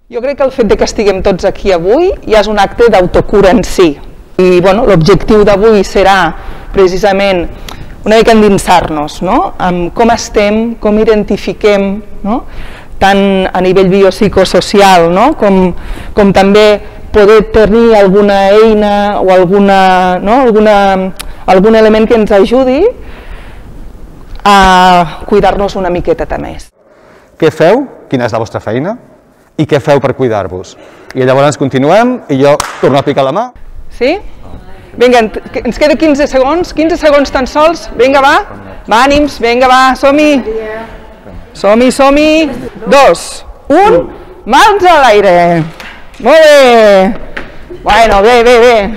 Jo crec que el fet que estiguem tots aquí avui ja és un acte d'autocura en si. I l'objectiu d'avui serà precisament una mica endinsar-nos en com estem, com identifiquem, tant a nivell biopsicosocial com també poder tenir alguna eina o algun element que ens ajudi a cuidar-nos una miqueta més. Què feu? Quina és la vostra feina? I què feu per cuidar-vos? I llavors continuem i jo torno a picar la mà. Sí? Vinga, ens queda 15 segons tan sols. Vinga, va, ànims, vinga, va, som-hi. Som-hi. 2, 1, mans a l'aire. Molt bé. Bueno, bé.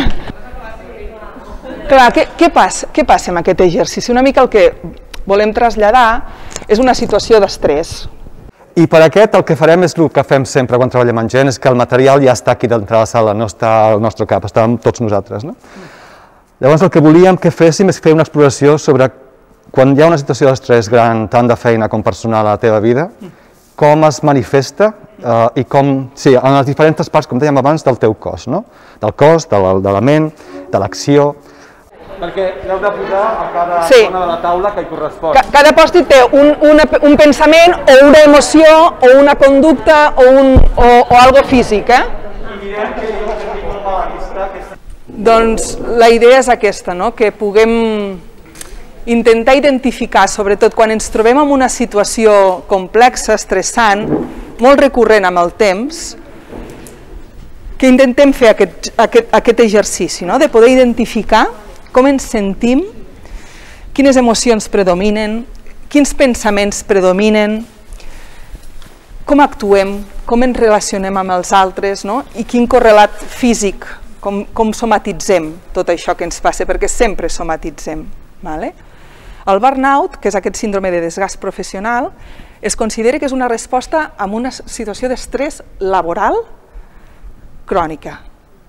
Clar, què passa amb aquest exercici? Una mica el que volem traslladar és una situació d'estrès. I per aquest el que farem és el que fem sempre quan treballem amb gent, és que el material ja està aquí dintre la sala, no està al nostre cap, està amb tots nosaltres. Llavors el que volíem que féssim és fer una exploració sobre quan hi ha una situació d'estrès gran, tant de feina com personal a la teva vida, com es manifesta i com, sí, en les diferents parts, com dèiem abans, del teu cos, del cos, de la ment, de l'acció. Perquè heu de posar a cada zona de la taula que hi correspon. Cada pòstit té un pensament o una emoció o una conducta o algo físic, Doncs la idea és aquesta, que puguem intentar identificar, sobretot quan ens trobem en una situació complexa, estressant, molt recurrent amb el temps, que intentem fer aquest exercici, de poder identificar com ens sentim, quines emocions predominen, quins pensaments predominen, com actuem, com ens relacionem amb els altres i quin correlat físic, com somatitzem tot això que ens passa, perquè sempre somatitzem. El burnout, que és aquest síndrome de desgast professional, es considera que és una resposta a una situació d'estrès laboral crònica.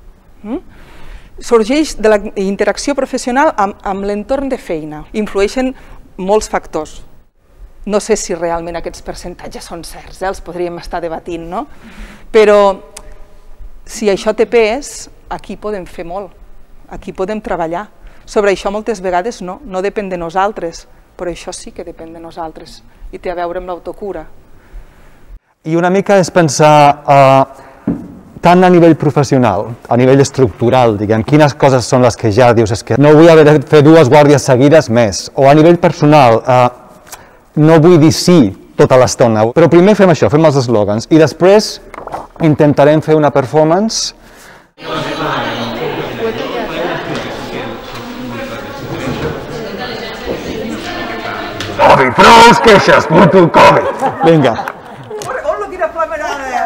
Sorgeix de la interacció professional amb l'entorn de feina. Influeixen molts factors. No sé si realment aquests percentatges són certs, els podríem estar debatint, però si això té pes, aquí podem fer molt, aquí podem treballar. Sobre això moltes vegades no depèn de nosaltres, però això sí que depèn de nosaltres i té a veure amb l'autocura. I una mica és pensar tant a nivell professional, a nivell estructural, diguem, quines coses són les que ja dius, és que no vull haver de fer 2 guàrdies seguides més, o a nivell personal, no vull dir sí tota l'estona, però primer fem això, fem els eslògans, i després intentarem fer una performance. Covid, prou queixes, puto Covid! Vinga. Hola, quina flamerada!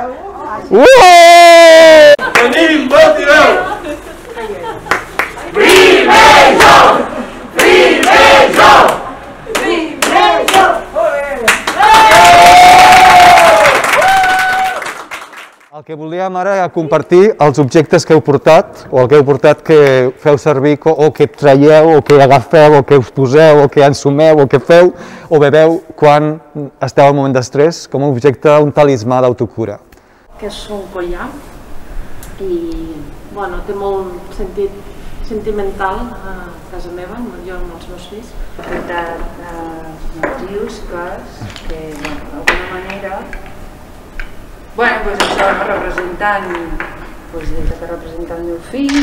Tenim motiveu! El que volíem ara era compartir els objectes que heu portat, o el que heu portat que feu servir, o que traieu, o que agafeu, o que us poseu, o que ensumeu, o que feu, o beveu quan esteu en moment d'estrès, com un objecte, un talismà d'autocura. Que és un collar i té molt sentit sentimental a casa meva, jo amb els meus fills. He portat motius, que d'alguna manera això representant el meu fill.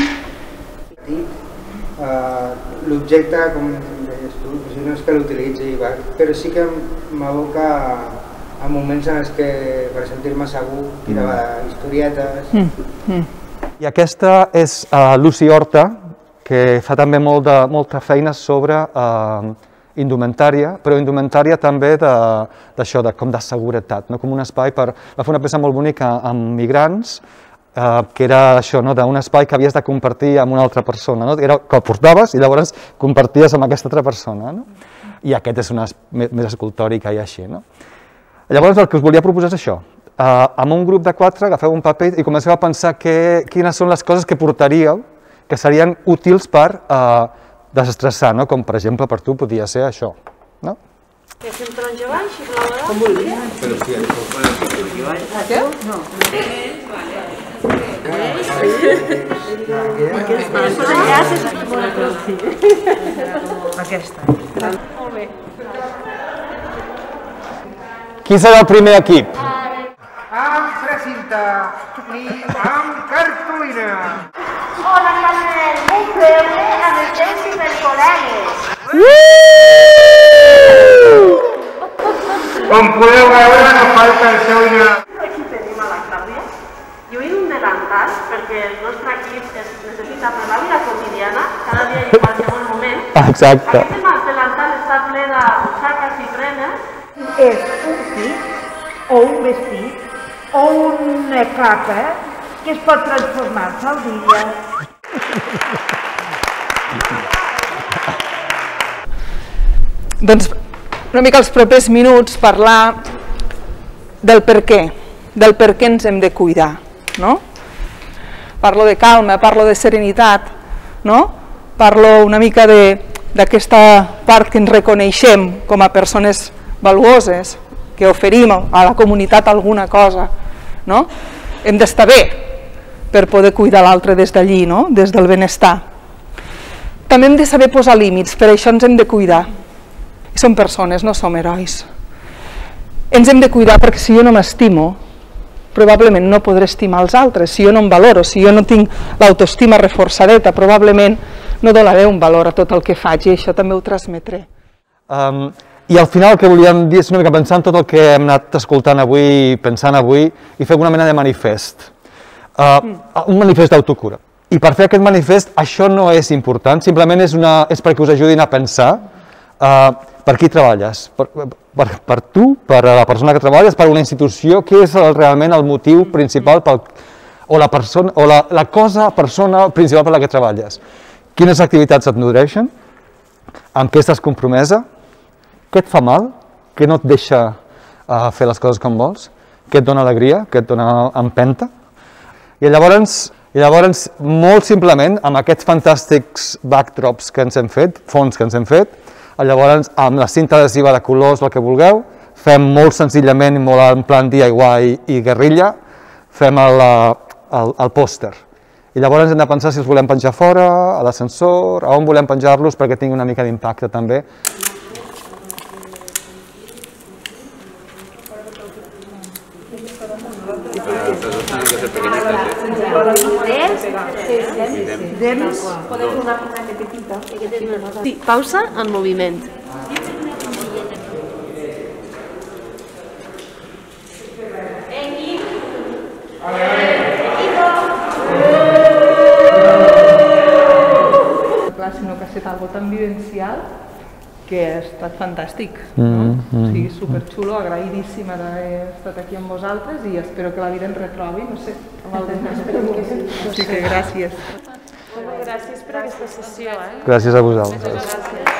L'objecte, com deies tu, no és que l'utilitzi, però sí que m'aboca a moments en què, per sentir-me segur, tirava historietes. I aquesta és Lucy Horta, que fa també molta feina sobre indumentària, però indumentària també d'això, com de seguretat, com un espai per... Va fer una peça molt bonica amb migrants, que era això, d'un espai que havies de compartir amb una altra persona, que el portaves i llavors comparties amb aquesta altra persona. I aquest és més escultòrica i així. Llavors el que us volia proposar és això. Amb un grup de 4 agafeu un paper i comenceu a pensar quines són les coses que portaríeu que serien útils per desestressar, com per exemple per tu podia ser això. Que fem taronja baix i blau dalt? Com vulguis. Però sí, això ho poden fer. Què? No. Aquesta. Molt bé. Qui serà el primer equip? Amb precinta i amb cartolina. Hola, Manuel. Un beure amb els teus supercol·legues. Com podeu veure, no falta el seu ina. Aquí tenim a la Clàudia. Lluint un delantal perquè el nostre equip es necessita per la vida quotidiana, cada dia i en qualsevol moment. Exacte. Aquest delantal està ple de butxaques i trenes. És un kit o un vestit o una capa que es pot transformar-se al dia. Doncs una mica els propers minuts parlar del per què ens hem de cuidar, no? Parlo de calma, parlo de serenitat, no? Parlo una mica d'aquesta part que ens reconeixem com a persones valuoses, que oferim a la comunitat alguna cosa, no? Hem d'estar bé per poder cuidar l'altre des d'allí, no? Des del benestar. També hem de saber posar límits, per això ens hem de cuidar. Som persones, no som herois. Ens hem de cuidar perquè si jo no m'estimo, probablement no podré estimar els altres. Si jo no em valoro, si jo no tinc l'autoestima reforçadeta, probablement no donaré un valor a tot el que faig i això també ho transmetré. I al final el que volíem dir és una mica pensar en tot el que hem anat escoltant avui, pensant avui, i fer una mena de manifest. Un manifest d'autocura. I per fer aquest manifest, això no és important, simplement és perquè us ajudin a pensar per qui treballes, per tu, per la persona que treballes, per una institució, què és realment el motiu principal o la persona principal per la que treballes. Quines activitats et nodreixen, amb què estàs compromesa, què et fa mal, què no et deixa fer les coses com vols, què et dona alegria, què et dona empenta. I llavors, molt simplement, amb aquests fantàstics backdrops que ens hem fet, fons que ens hem fet, llavors, amb la cinta adhesiva de colors, el que vulgueu, fem molt senzillament, molt en plan DIY i guerrilla, fem el pòster. I llavors hem de pensar si els volem penjar fora, a l'ascensor, a on volem penjar-los perquè tingui una mica d'impacte també. Sí, pausa en moviment. Clar, sinó que ha estat algo tan vivencial que ha estat fantàstic, no? O sigui, superxulo, agraïdíssima d'haver estat aquí amb vosaltres i espero que la vida ens retrobi, no sé, amb algun Així que gràcies. Gràcies per aquesta sessió. Gràcies a vosaltres.